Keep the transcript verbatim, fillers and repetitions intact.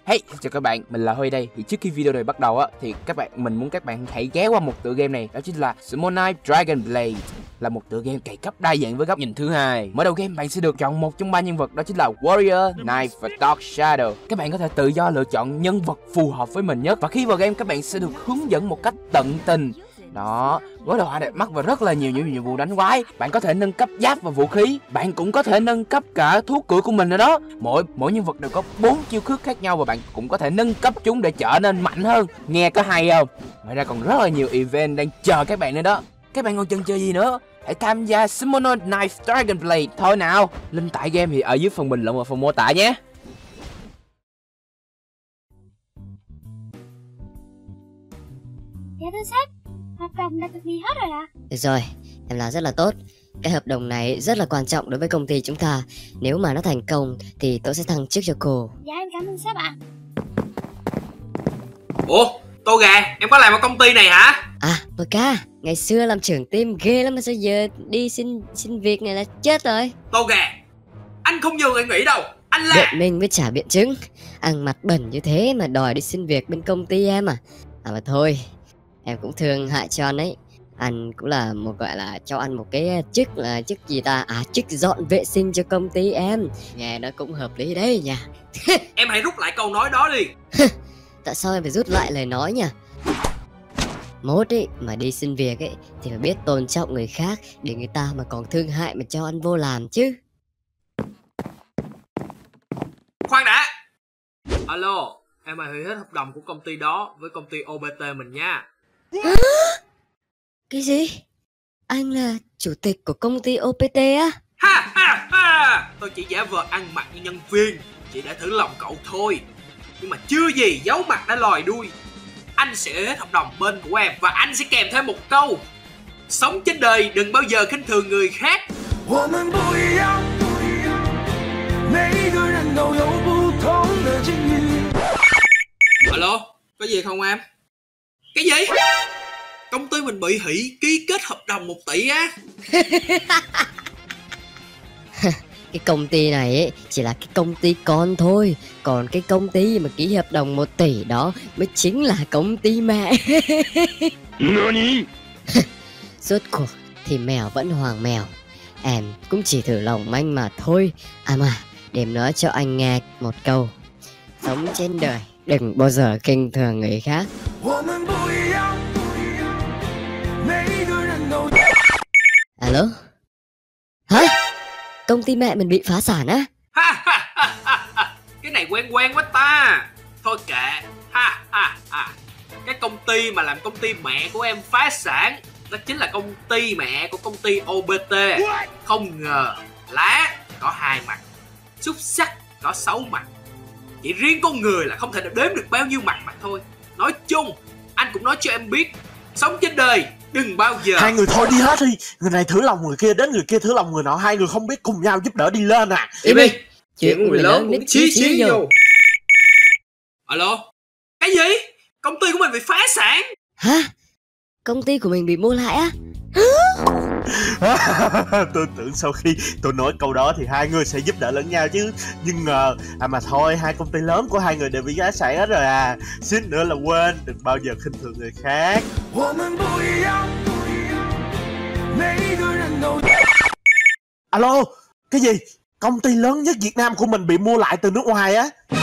Hey, chào các bạn, mình là Huy đây. Thì trước khi video này bắt đầu á, thì các bạn mình muốn các bạn hãy ghé qua một tựa game này, đó chính là Summon Night Dragon Blade, là một tựa game cày cấp đa dạng với góc nhìn thứ hai. Mở đầu game bạn sẽ được chọn một trong ba nhân vật, đó chính là Warrior, Knight và Dark Shadow. Các bạn có thể tự do lựa chọn nhân vật phù hợp với mình nhất, và khi vào game các bạn sẽ được hướng dẫn một cách tận tình. Đó, với đồ họa đẹp mắt và rất là nhiều những nhiệm vụ đánh quái. Bạn có thể nâng cấp giáp và vũ khí. Bạn cũng có thể nâng cấp cả thuốc cưỡi của mình nữa đó. Mỗi mỗi nhân vật đều có bốn chiêu thức khác nhau, và bạn cũng có thể nâng cấp chúng để trở nên mạnh hơn. Nghe có hay không? Ngoài ra còn rất là nhiều event đang chờ các bạn nữa đó. Các bạn còn chần chờ gì nữa? Hãy tham gia Summon Night Dragon Blade thôi nào. Link tải game thì ở dưới phần bình luận và phần mô tả nhé. Dạ thưa sếp, hợp đồng đã thực hiện hết rồi ạ. Được rồi, em làm rất là tốt. Cái hợp đồng này rất là quan trọng đối với công ty chúng ta. Nếu mà nó thành công thì tôi sẽ thăng chức cho cô. Dạ em cảm ơn sếp ạ. Ủa, Tô Gà, em có làm ở công ty này hả? À, tôi ca, ngày xưa làm trưởng team ghê lắm mà sao giờ đi xin xin việc này là chết rồi. Tô Gà, anh không nhường người nghĩ đâu, anh là... Biện minh với trả biện chứng. Ăn mặt bẩn như thế mà đòi đi xin việc bên công ty em à? À mà thôi, em cũng thương hại cho anh ấy. Anh cũng là một gọi là cho anh một cái chức là chức gì ta? À, chức dọn vệ sinh cho công ty em. Nghe nó cũng hợp lý đấy nha. Em hãy rút lại câu nói đó đi. Tại sao em phải rút lại lời nói nhỉ? Mốt ấy mà đi xin việc ấy thì phải biết tôn trọng người khác, để người ta mà còn thương hại mà cho anh vô làm chứ. Khoan đã. Alo, em hãy hủy hết hợp đồng của công ty đó với công ty ô bê tê mình nha. Cái gì? Anh là chủ tịch của công ty ô pê tê á? Ha ha ha. Tôi chỉ giả vờ ăn mặc như nhân viên, chỉ để thử lòng cậu thôi. Nhưng mà chưa gì giấu mặt đã lòi đuôi. Anh sẽ hết hợp đồng bên của em, và anh sẽ kèm thêm một câu: sống trên đời đừng bao giờ khinh thường người khác. Alo, có gì không em? Cái gì? Công ty mình bị hủy ký kết hợp đồng một tỷ á? Cái công ty này ấy chỉ là cái công ty con thôi, còn cái công ty mà ký hợp đồng một tỷ đó mới chính là công ty mẹ. Nani? Rốt cuộc thì mèo vẫn hoàng mèo. Em cũng chỉ thử lòng anh mà thôi. À mà, để em nói cho anh nghe một câu: sống trên đời đừng bao giờ khinh thường người khác. Alo? Hả? Công ty mẹ mình bị phá sản á? Cái này quen quen quá ta. Thôi kệ. Ha ha ha. Cái công ty mà làm công ty mẹ của em phá sản, đó chính là công ty mẹ của công ty ô bê tê. Không ngờ lá có hai mặt, xúc xắc có sáu mặt. Chỉ riêng con người là không thể đếm được bao nhiêu mặt mà thôi. Nói chung, anh cũng nói cho em biết, sống trên đời đừng bao giờ... Hai người thôi đi hết đi. Người này thử lòng người kia, đến người kia thử lòng người nọ. Hai người không biết cùng nhau giúp đỡ đi lên à? Im đi. Chuyện của người lớn cũng chí chí vô. Alo? Cái gì? Công ty của mình bị phá sản? Hả? Công ty của mình bị mua lại á? Tôi tưởng sau khi tôi nói câu đó thì hai người sẽ giúp đỡ lẫn nhau chứ. Nhưng ngờ, à mà thôi, hai công ty lớn của hai người đều bị phá sản hết rồi à. Suýt nữa là quên, đừng bao giờ khinh thường người khác. Alo, cái gì? Công ty lớn nhất Việt Nam của mình bị mua lại từ nước ngoài á?